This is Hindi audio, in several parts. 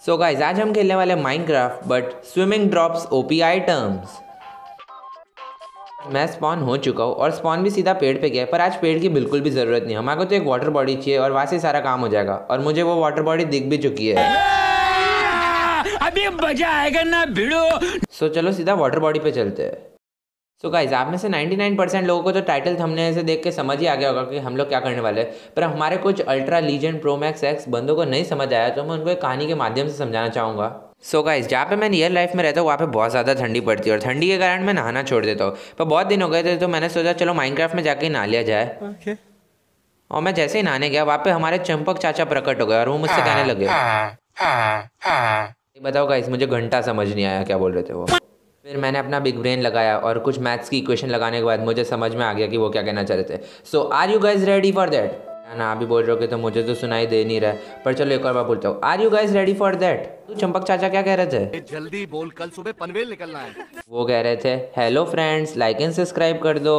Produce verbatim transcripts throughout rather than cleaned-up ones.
सो गाइस आज हम खेलने वाले Minecraft but swimming drops OP items. मैं स्पॉन हो चुका हूँ और स्पॉन भी सीधा पेड़ पे गया है, पर आज पेड़ की बिल्कुल भी ज़रूरत नहीं है। हमारे को तो एक वाटर बॉडी चाहिए और वहाँ से सारा काम हो जाएगा और मुझे वो वाटर बॉडी दिख भी चुकी है। अभी मजा आएगा ना भिड़ो। सो चलो सीधा वाटर बॉडी पे चलते हैं। सो गाइस आप में से निन्यानवे परसेंट लोगों को तो टाइटल थंबनेल से देख के समझ ही आ गया होगा कि हम लोग क्या करने वाले हैं, पर हमारे कुछ ultra legend pro max X बंदों को नहीं समझ आया तो मैं उनको एक कहानी के माध्यम से समझाना चाहूँगा। सो गाइस जहाँ पे मैं रियल लाइफ में रहता हूँ वहाँ पे बहुत ज़्यादा ठंडी पड़ती है और ठंडी के कारण मैं नहाना छोड़ देता हूँ। पर बहुत दिन हो गए थे तो मैंने सोचा चलो माइनक्राफ्ट में जाके नहा लिया जाए। okay. और मैं जैसे ही नहाने गया वहाँ पे हमारे चंपक चाचा प्रकट हो गए और वो मुझसे कहने लगे। बताओ गाइस मुझे घंटा समझ नहीं आया क्या बोल रहे थे वो। फिर मैंने अपना बिग ब्रेन लगाया और कुछ मैथ्स की इक्वेशन लगाने के बाद मुझे समझ में आ गया कि वो क्या कहना चाह रहे थे। So are you guys ready for that? ना अभी बोल रहे हो तो मुझे तो सुनाई दे नहीं रहा है, पर चलो एक और बार बोलता हूँ। Are you guys ready for that? तो चंपक चाचा क्या कह रहे थे? जल्दी बोल, कल सुबह पनवेल निकलना है। वो कह रहे थे hello friends like and subscribe कर दो।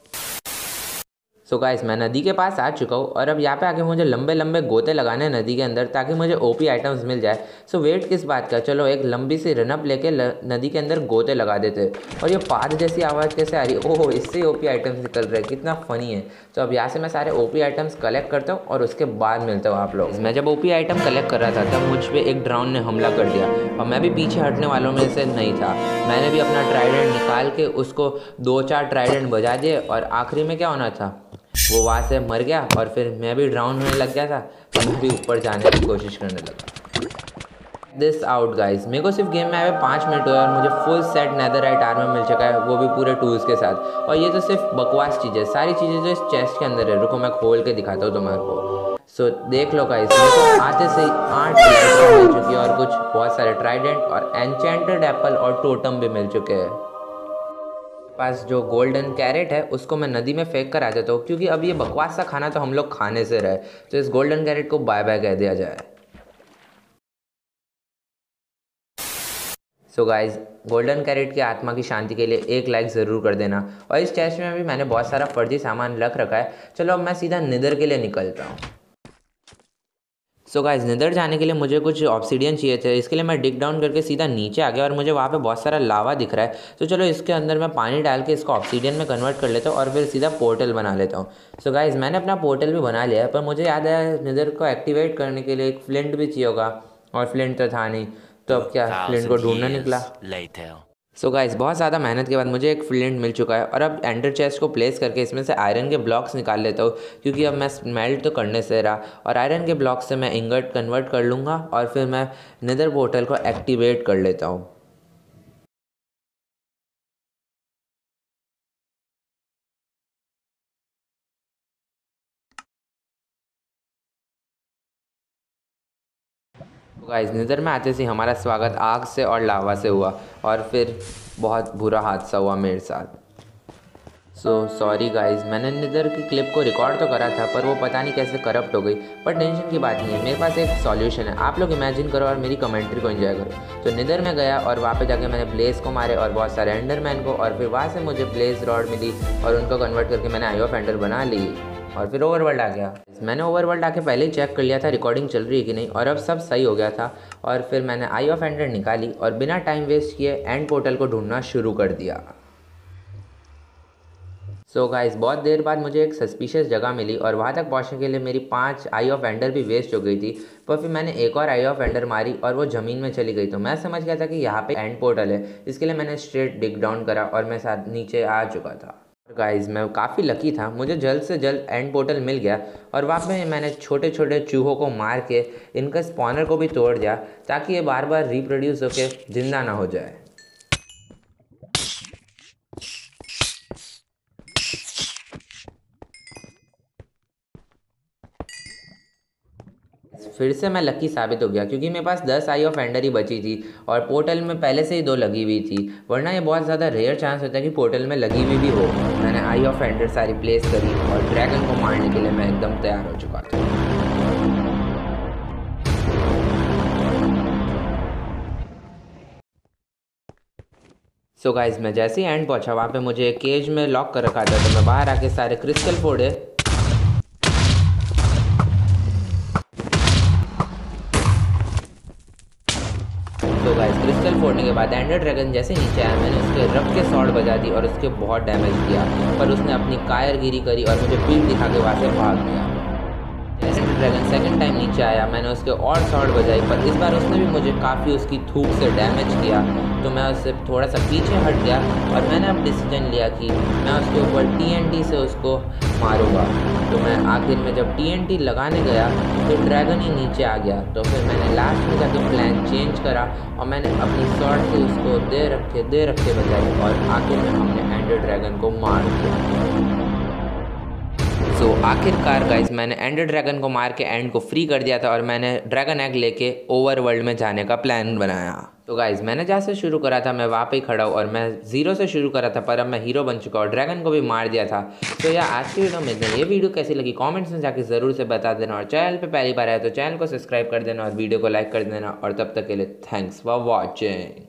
सो so गाइस मैं नदी के पास आ चुका हूँ और अब यहाँ पे आके मुझे लंबे लंबे गोते लगाने हैं नदी के अंदर ताकि मुझे ओपी आइटम्स मिल जाए। सो so वेट किस बात का, चलो एक लंबी सी रनअप लेके नदी के अंदर गोते लगा देते। और ये पाद जैसी आवाज़ कैसे आ रही है? ओह इससे ओपी आइटम्स निकल रहे हैं, कितना फ़नी है। तो अब यहाँ से मैं सारे ओपी आइटम्स कलेक्ट करता हूँ और उसके बाद मिलता हूँ आप लोग। मैं जब ओपी आइटम कलेक्ट कर रहा था तब मुझ पर एक ड्राउन ने हमला कर दिया और मैं भी पीछे हटने वालों में से नहीं था। मैंने भी अपना ट्राइडेंट निकाल के उसको दो चार ट्राइडेंट बजा दिए और आखिरी में क्या होना था वो वहाँ से मर गया और फिर मैं भी ड्राउन होने लग गया था तो मैं भी ऊपर जाने की कोशिश करने लगा। दिस आउट गाइस, मेरे को सिर्फ गेम में आए पाँच मिनट हुए और मुझे फुल सेट नेदरराइट आर्मर मिल चुका है, वो भी पूरे टूल्स के साथ। और ये तो सिर्फ बकवास चीज़ है, सारी चीज़ें जो इस चेस्ट के अंदर है। रुको मैं खोल के दिखाता हूँ तुम्हारे को। सो so, देख लो गाइस मेरे को आते से ही आठ मिल चुकी है और कुछ बहुत सारे ट्राइडेंट और एन्चेंटेड एप्पल और टोटम भी मिल चुके हैं। पास जो गोल्डन कैरेट है उसको मैं नदी में फेंक कर आ जाता हूँ क्योंकि अब ये बकवास सा खाना तो हम लोग खाने से रहे, तो इस गोल्डन कैरेट को बाय बाय कह दिया जाए। सो गाइज गोल्डन कैरेट की आत्मा की शांति के लिए एक लाइक ज़रूर कर देना। और इस चेस्ट में भी मैंने बहुत सारा फर्जी सामान रख रखा है। चलो अब मैं सीधा निदर के लिए निकलता हूँ। सो गाइस निदर जाने के लिए मुझे कुछ ऑब्सीडियन चाहिए थे, इसके लिए मैं डिग डाउन करके सीधा नीचे आ गया और मुझे वहाँ पे बहुत सारा लावा दिख रहा है। तो चलो इसके अंदर मैं पानी डाल के इसको ऑब्सीडियन में कन्वर्ट कर लेता हूँ और फिर सीधा पोर्टल बना लेता हूँ। सो गाइस मैंने अपना पोर्टल भी बना लिया है, पर मुझे याद आया निदर को एक्टिवेट करने के लिए एक फ्लिंट भी चाहिए होगा और फ्लिंट तो था नहीं, तो अब क्या फ्लिंट को ढूंढना निकला। सो so गाइस बहुत ज़्यादा मेहनत के बाद मुझे एक फ्लिंट मिल चुका है और अब एंडर चेस्ट को प्लेस करके इसमें से आयरन के ब्लॉक्स निकाल लेता हूँ क्योंकि अब मैं स्मेल्ट तो करने से रहा। और आयरन के ब्लॉक से मैं इंगट कन्वर्ट कर लूँगा और फिर मैं नेदर पोर्टल को एक्टिवेट कर लेता हूँ। गाइस निदर में आते से हमारा स्वागत आग से और लावा से हुआ और फिर बहुत बुरा हादसा हुआ मेरे साथ। सो सॉरी गाइस, मैंने निदर की क्लिप को रिकॉर्ड तो करा था पर वो पता नहीं कैसे करप्ट हो गई, पर टेंशन की बात नहीं है, मेरे पास एक सॉल्यूशन है। आप लोग इमेजिन करो और मेरी कमेंट्री को एंजॉय करो। तो निदर में गया और वहाँ पे जाके मैंने ब्लेज को मारे और बहुत सारे एंडरमैन को, और फिर वहाँ से मुझे ब्लेज रॉड मिली और उनको कन्वर्ट करके मैंने आई ऑफ एंडर बना ली और फिर ओवरवर्ल्ड आ गया। मैंने ओवरवर्ल्ड आके पहले ही चेक कर लिया था रिकॉर्डिंग चल रही है कि नहीं, और अब सब सही हो गया था। और फिर मैंने आई ऑफ एंडर निकाली और बिना टाइम वेस्ट किए एंड पोर्टल को ढूंढना शुरू कर दिया। सो so गाइस बहुत देर बाद मुझे एक सस्पिशियस जगह मिली और वहाँ तक पहुँचने के लिए मेरी पांच आई ऑफ एंडर भी वेस्ट हो गई थी। पर फिर मैंने एक और आई ऑफ एंडर मारी और वो ज़मीन में चली गई, तो मैं समझ गया था कि यहाँ पे एंड पोर्टल है। इसके लिए मैंने स्ट्रेट डिग डाउन करा और मैं साथ नीचे आ चुका था। गाइस मैं काफ़ी लकी था, मुझे जल्द से जल्द एंड पोर्टल मिल गया और वहाँ पे मैंने छोटे छोटे चूहों को मार के इनका स्पॉनर को भी तोड़ दिया ताकि ये बार बार रिप्रोड्यूस होकर जिंदा ना हो जाए। फिर से मैं लकी साबित हो गया क्योंकि मेरे पास दस आई ऑफ एंडर ही बची थी और पोर्टल में पहले से ही दो लगी हुई थी, वरना ये बहुत ज़्यादा रेयर चांस होता है कि पोर्टल में लगी हुई भी हो। मैंने आई ऑफ एंडर सारी प्लेस करी और ड्रैगन को मारने के लिए मैं एकदम तैयार हो चुका था। सो गाइस मैं जैसे ही एंड पहुंचा वहाँ पे मुझे एक केज में लॉक कर रखा था, तो मैं बाहर आके सारे क्रिस्टल फोड़े तो गाइस क्रिस्टल फोड़ने के बाद एंडर ड्रैगन जैसे नीचे आया, मैंने उसके रब के शॉट बजा दी और उसके बहुत डैमेज किया, पर उसने अपनी कायरगिरी करी और मुझे पीठ दिखा के वहाँ से भाग गया। जैसे एंडर ड्रैगन सेकंड टाइम नीचे आया, मैंने उसके और शॉट बजाई, पर इस बार उसने भी मुझे काफ़ी उसकी थूक से डैमेज किया, तो मैं उससे थोड़ा सा पीछे हट गया और मैंने अब डिसीजन लिया कि मैं उसके ऊपर टीएनटी से उसको मारूंगा। तो मैं आखिर में जब टीएनटी लगाने गया तो ड्रैगन ही नीचे आ गया, तो फिर मैंने लास्ट में जाके प्लान चेंज करा और मैंने अपनी शॉट से उसको दे रखे दे रखे बजाई और आखिर में हमने एंडर ड्रैगन को मार दिया। सो so, आखिरकार गाइस मैंने एंडर ड्रैगन को मार के एंड को फ्री कर दिया था और मैंने ड्रैगन एग लेके ओवर वर्ल्ड में जाने का प्लान बनाया। तो गाइस मैंने जहाँ से शुरू करा था मैं वहाँ पे ही खड़ा हूँ और मैं जीरो से शुरू करा था, पर अब मैं हीरो बन चुका और ड्रैगन को भी मार दिया था। तो यार आज की वीडियो में इतना। ये वीडियो कैसी लगी कमेंट्स में जाके ज़रूर से बता देना और चैनल पे पहली बार आया तो चैनल को सब्सक्राइब कर देना और वीडियो को लाइक कर देना और तब तक के लिए थैंक्स फॉर वॉचिंग।